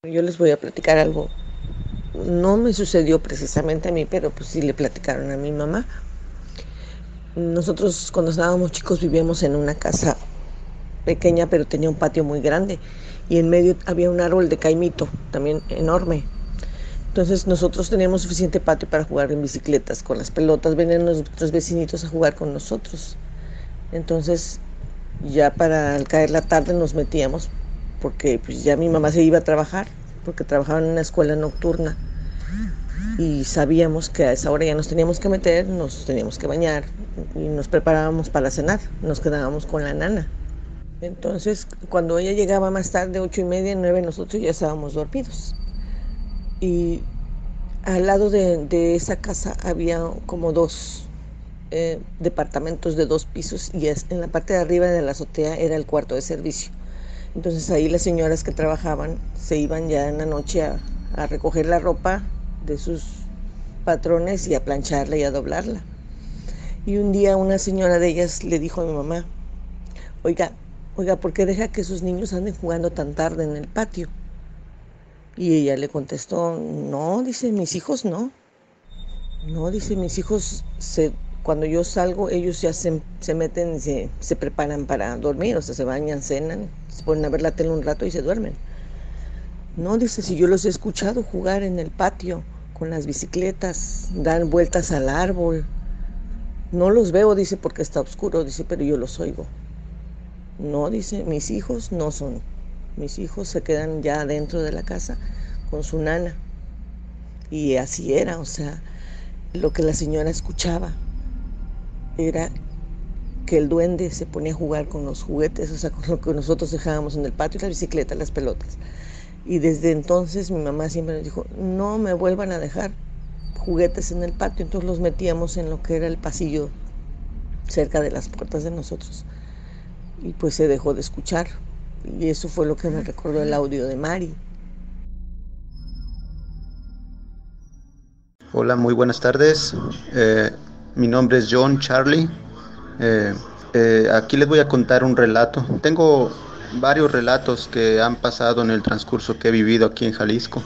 Yo les voy a platicar algo. No me sucedió precisamente a mí, pero pues sí le platicaron a mi mamá. Nosotros cuando estábamos chicos vivíamos en una casa pequeña, pero tenía un patio muy grande y en medio había un árbol de caimito, también enorme. Entonces nosotros teníamos suficiente patio para jugar en bicicletas, con las pelotas, venían nuestros vecinitos a jugar con nosotros. Entonces ya para al caer la tarde nos metíamos, porque pues ya mi mamá se iba a trabajar, porque trabajaba en una escuela nocturna. Y sabíamos que a esa hora ya nos teníamos que meter, nos teníamos que bañar y nos preparábamos para cenar, nos quedábamos con la nana. Entonces, cuando ella llegaba más tarde, 8:30, 9, nosotros ya estábamos dormidos. Y al lado de esa casa había como dos departamentos de 2 pisos y en la parte de arriba de la azotea era el cuarto de servicio. Entonces ahí las señoras que trabajaban se iban ya en la noche a recoger la ropa de sus patrones y a plancharla y a doblarla. Y un día una señora de ellas le dijo a mi mamá, oiga, oiga, ¿por qué deja que sus niños anden jugando tan tarde en el patio? Y ella le contestó, no, dice, mis hijos no. No, dice, mis hijos, cuando yo salgo, ellos ya se meten y se preparan para dormir, o sea, se bañan, cenan, se ponen a ver la tele un rato y se duermen. No, dice, si yo los he escuchado jugar en el patio con las bicicletas, dan vueltas al árbol. No los veo, dice, porque está oscuro, dice, pero yo los oigo. No, dice, mis hijos no son. Mis hijos se quedan ya dentro de la casa con su nana. Y así era, o sea, lo que la señora escuchaba era que el duende se ponía a jugar con los juguetes, o sea, con lo que nosotros dejábamos en el patio, las bicicletas, las pelotas. Y desde entonces mi mamá siempre nos dijo, no me vuelvan a dejar juguetes en el patio. Entonces los metíamos en lo que era el pasillo cerca de las puertas de nosotros. Y pues se dejó de escuchar. Y eso fue lo que me recordó el audio de Mari. Hola, muy buenas tardes. Mi nombre es John Charlie. Eh, Aquí les voy a contar un relato. Tengo varios relatos que han pasado en el transcurso que he vivido aquí en Jalisco.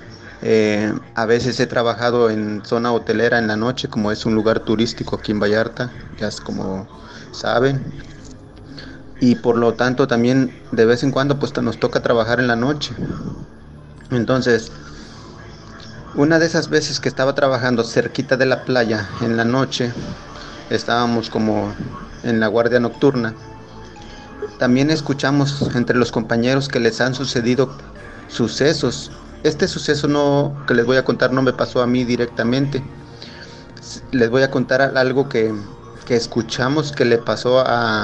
A veces he trabajado en zona hotelera en la noche, como es un lugar turístico aquí en Vallarta, ya es como saben. Y por lo tanto también de vez en cuando pues nos toca trabajar en la noche. Entonces, una de esas veces que estaba trabajando cerquita de la playa en la noche, estábamos como en la guardia nocturna. También escuchamos entre los compañeros que les han sucedido sucesos. Este suceso que les voy a contar no me pasó a mí directamente. Les voy a contar algo que escuchamos que le pasó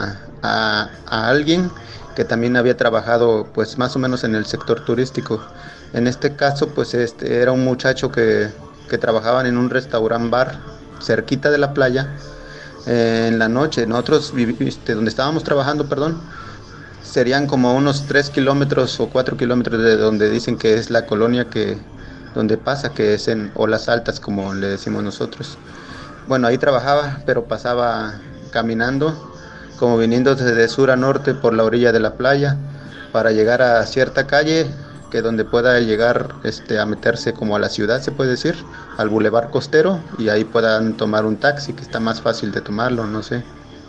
a alguien que también había trabajado pues más o menos en el sector turístico. En este caso pues era un muchacho que trabajaban en un restaurant bar cerquita de la playa. En la noche nosotros donde estábamos trabajando, perdón, serían como unos 3 kilómetros o 4 kilómetros de donde dicen que es la colonia donde pasa, que es en Olas Altas, como le decimos nosotros. Bueno, ahí trabajaba, pero pasaba caminando, como viniendo de sur a norte por la orilla de la playa, para llegar a cierta calle que donde pueda llegar a meterse como a la ciudad, se puede decir, al bulevar costero, y ahí puedan tomar un taxi, que está más fácil de tomarlo, no sé.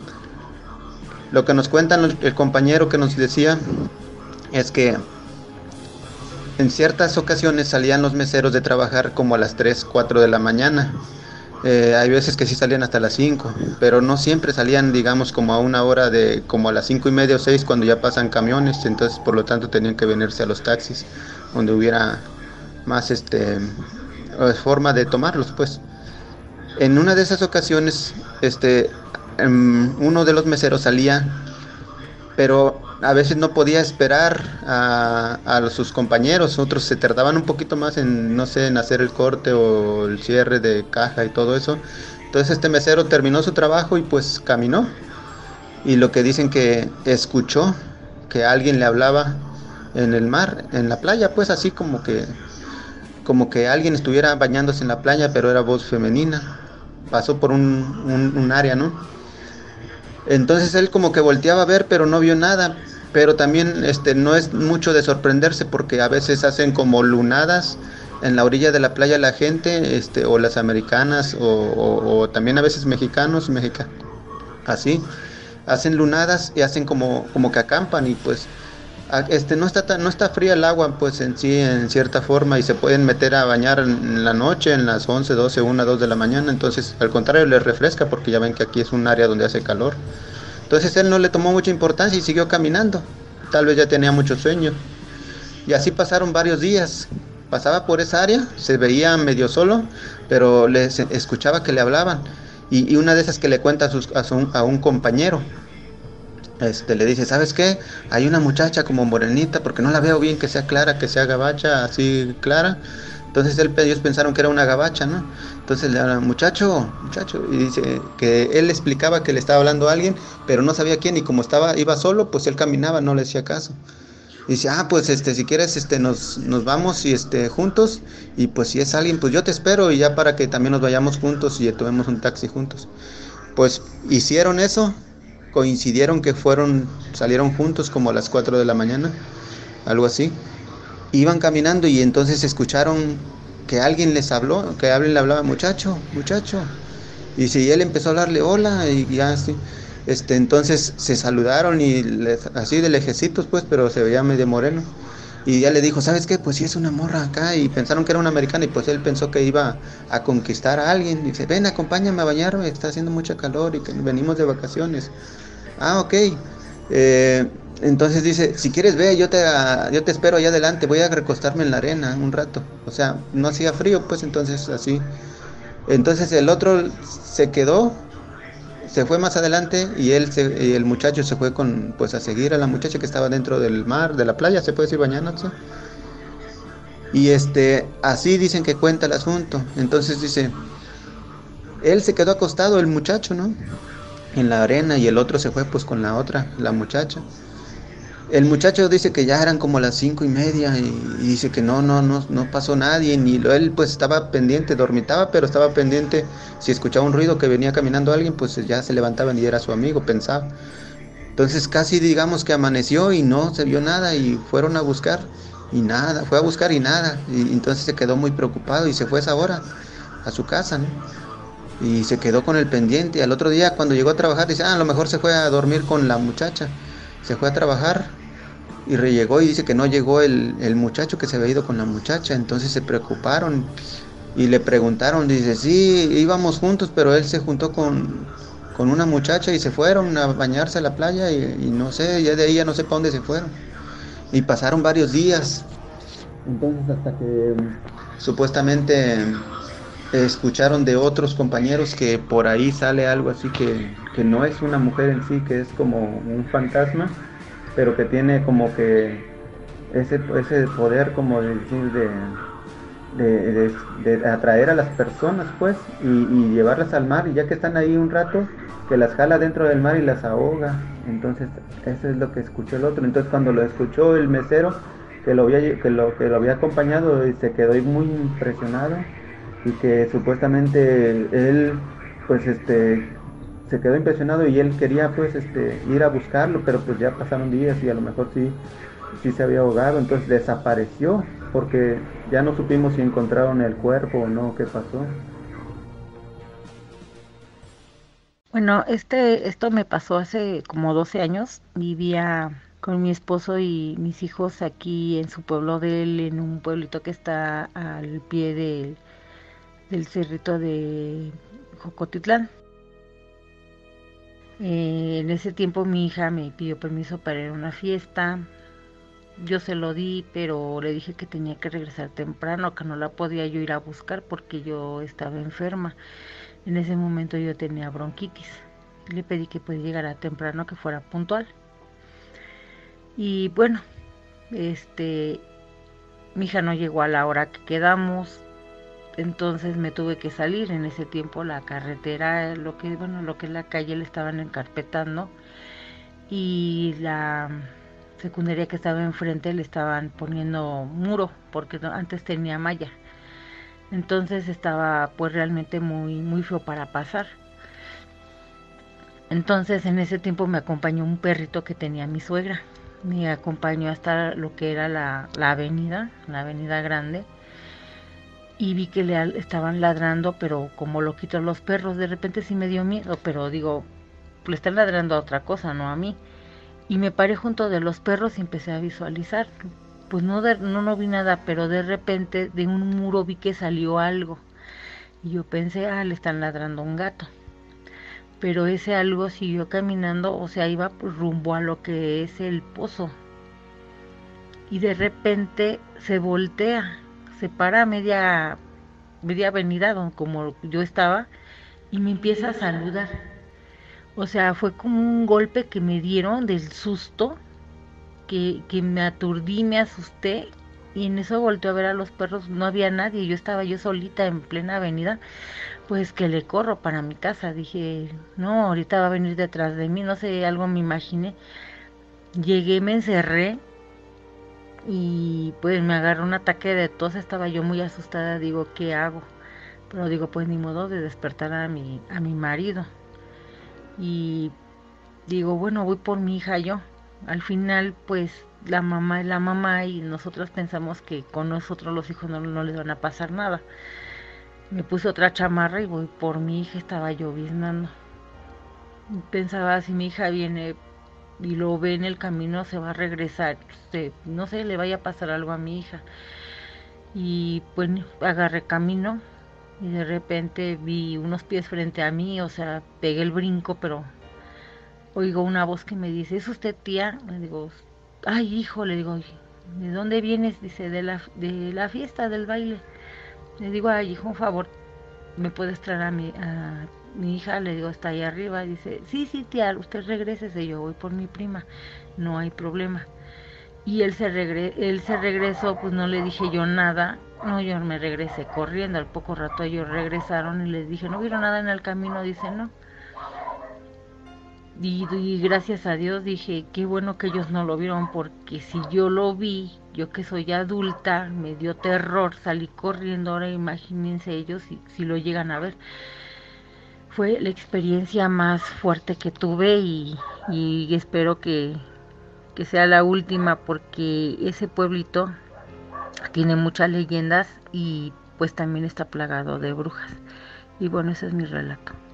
Lo que nos cuentan el compañero que nos decía es que en ciertas ocasiones salían los meseros de trabajar como a las 3, 4 de la mañana. Hay veces que sí salían hasta las 5, pero no siempre salían, digamos, como a una hora de como a las 5:30 o 6 cuando ya pasan camiones, entonces por lo tanto tenían que venirse a los taxis donde hubiera más forma de tomarlos, pues. En una de esas ocasiones, uno de los meseros salía, pero a veces no podía esperar a sus compañeros, otros se tardaban un poquito más en, no sé, en hacer el corte o el cierre de caja y todo eso. Entonces este mesero terminó su trabajo y pues caminó. Y lo que dicen que escuchó que alguien le hablaba en el mar, en la playa, pues así como que alguien estuviera bañándose en la playa, pero era voz femenina. Pasó por un área, ¿no? Entonces él como que volteaba a ver, pero no vio nada. pero también no es mucho de sorprenderse porque a veces hacen como lunadas en la orilla de la playa la gente, o las americanas, o también a veces mexicanos, así, hacen lunadas y hacen como que acampan y pues no está fría el agua pues en sí en cierta forma y se pueden meter a bañar en la noche en las 11 12 1 2 de la mañana, entonces al contrario les refresca porque ya ven que aquí es un área donde hace calor. Entonces él no le tomó mucha importancia y siguió caminando, tal vez ya tenía mucho sueño. Y así pasaron varios días. Pasaba por esa área, se veía medio solo, pero escuchaba que le hablaban. Y una de esas que le cuenta a un compañero, le dice, ¿sabes qué? Hay una muchacha como morenita, porque no la veo bien que sea clara, que sea gabacha, así clara. Entonces ellos pensaron que era una gabacha, ¿no? Entonces le hablan, muchacho, muchacho, y dice que él le explicaba que le estaba hablando a alguien, pero no sabía quién, y como iba solo, pues él caminaba, no le hacía caso. Y dice, pues si quieres, nos vamos y juntos, y pues si es alguien, pues yo te espero, y ya para que también nos vayamos juntos y tomemos un taxi juntos. Pues hicieron eso, coincidieron que salieron juntos como a las 4 de la mañana, algo así. Iban caminando y entonces escucharon que alguien les habló, que alguien le hablaba, muchacho, muchacho. Y si él empezó a hablarle, hola, y ya así. Entonces se saludaron y así de lejecitos, pues, pero se veía medio moreno. Y ya le dijo, ¿sabes qué? Pues sí, es una morra acá. Y pensaron que era una americana y pues él pensó que iba a conquistar a alguien. Y dice, ven, acompáñame a bañarme, está haciendo mucha calor y que venimos de vacaciones. Ah, ok. Eh, entonces dice, si quieres ve, yo te espero allá adelante, voy a recostarme en la arena un rato. O sea, no hacía frío, pues entonces así. Entonces el otro se quedó, se fue más adelante y el muchacho se fue pues a seguir a la muchacha que estaba dentro del mar, de la playa, se puede decir bañándose. Y así dicen que cuenta el asunto. Entonces dice, él se quedó acostado, el muchacho, ¿no? En la arena y el otro se fue pues con la otra, la muchacha. El muchacho dice que ya eran como las 5:30 y dice que no pasó nadie, ni él pues estaba pendiente, dormitaba, pero estaba pendiente, si escuchaba un ruido que venía caminando alguien, pues ya se levantaban y era su amigo, pensaba. Entonces casi digamos que amaneció y no se vio nada y fueron a buscar y nada, fue a buscar y nada, y entonces se quedó muy preocupado y se fue a esa hora a su casa, ¿no? Y se quedó con el pendiente y al otro día cuando llegó a trabajar dice, a lo mejor se fue a dormir con la muchacha, se fue a trabajar y rellegó y dice que no llegó el muchacho, que se había ido con la muchacha. Entonces se preocuparon y le preguntaron, dice, sí, íbamos juntos, pero él se juntó con una muchacha y se fueron a bañarse a la playa y no sé, ya de ahí ya no sé para dónde se fueron. Y pasaron varios días. Entonces hasta que supuestamente escucharon de otros compañeros que por ahí sale algo así que no es una mujer en sí, que es como un fantasma, pero que tiene como que ese poder como de decir de atraer a las personas pues y llevarlas al mar, y ya que están ahí un rato que las jala dentro del mar y las ahoga. Entonces eso es lo que escuchó el otro. Entonces cuando lo escuchó el mesero que lo había acompañado, se quedó muy impresionado y que supuestamente él pues se quedó impresionado y él quería pues ir a buscarlo, pero pues ya pasaron días y a lo mejor sí se había ahogado, entonces desapareció porque ya no supimos si encontraron el cuerpo o no, qué pasó. Bueno, esto me pasó hace como 12 años. Vivía con mi esposo y mis hijos aquí en su pueblo de él, en un pueblito que está al pie del cerrito de Jocotitlán. En ese tiempo mi hija me pidió permiso para ir a una fiesta. Yo se lo di, pero le dije que tenía que regresar temprano, que no la podía yo ir a buscar porque yo estaba enferma. En ese momento yo tenía bronquitis. Le pedí que pues llegara temprano, que fuera puntual. Y bueno, este, mi hija no llegó a la hora que quedamos, entonces me tuve que salir. En ese tiempo la carretera, lo que es la calle, le estaban encarpetando y la secundaria que estaba enfrente le estaban poniendo muro porque antes tenía malla. Entonces estaba pues realmente muy feo para pasar. Entonces en ese tiempo me acompañó un perrito que tenía mi suegra. Me acompañó hasta lo que era la avenida grande, y vi que le estaban ladrando, pero como loquitos los perros. De repente sí me dio miedo, pero digo, le están ladrando a otra cosa, no a mí. Y me paré junto de los perros y empecé a visualizar. Pues no vi nada, pero de repente de un muro vi que salió algo. Y yo pensé, le están ladrando a un gato. Pero ese algo siguió caminando, o sea, iba rumbo a lo que es el pozo. Y de repente se voltea, se para a media avenida donde como yo estaba, y me empieza a saludar. O sea, fue como un golpe que me dieron del susto, que me aturdí, me asusté, y en eso volteé a ver a los perros, no había nadie, yo estaba yo solita en plena avenida. Pues que le corro para mi casa, dije, no, ahorita va a venir detrás de mí, no sé, algo me imaginé. Llegué, me encerré y pues me agarró un ataque de tos, estaba yo muy asustada, digo, ¿qué hago? Pero digo, pues ni modo de despertar a mi marido. Y digo, bueno, voy por mi hija yo. Al final, pues la mamá es la mamá, y nosotros pensamos que con nosotros los hijos no les van a pasar nada. Me puse otra chamarra y voy por mi hija, estaba lloviznando. Pensaba, si mi hija viene y lo ve en el camino, se va a regresar, no sé, le vaya a pasar algo a mi hija. Y pues agarré camino, y de repente vi unos pies frente a mí, o sea, pegué el brinco, pero oigo una voz que me dice, ¿es usted tía? Le digo, ay hijo, le digo, ¿de dónde vienes? Dice, de la fiesta, del baile. Le digo, ay hijo, un favor, ¿me puedes traer a mi hija? Le digo, está ahí arriba. Dice, sí, sí, tía, usted regrese. Yo voy por mi prima, no hay problema. Y él se regresó, pues no le dije yo nada. No, yo me regresé corriendo. Al poco rato ellos regresaron y les dije, ¿no vieron nada en el camino? Dice, no. Y gracias a Dios dije, qué bueno que ellos no lo vieron, porque si yo lo vi, yo que soy adulta, me dio terror, salí corriendo. Ahora imagínense ellos si lo llegan a ver. Fue la experiencia más fuerte que tuve, y espero que sea la última, porque ese pueblito tiene muchas leyendas y pues también está plagado de brujas. Y bueno, ese es mi relato.